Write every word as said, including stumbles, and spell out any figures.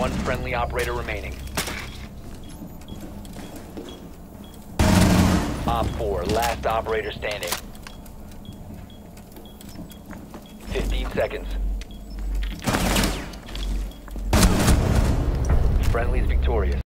One friendly operator remaining. Op four, last operator standing. fifteen seconds. Friendly's victorious.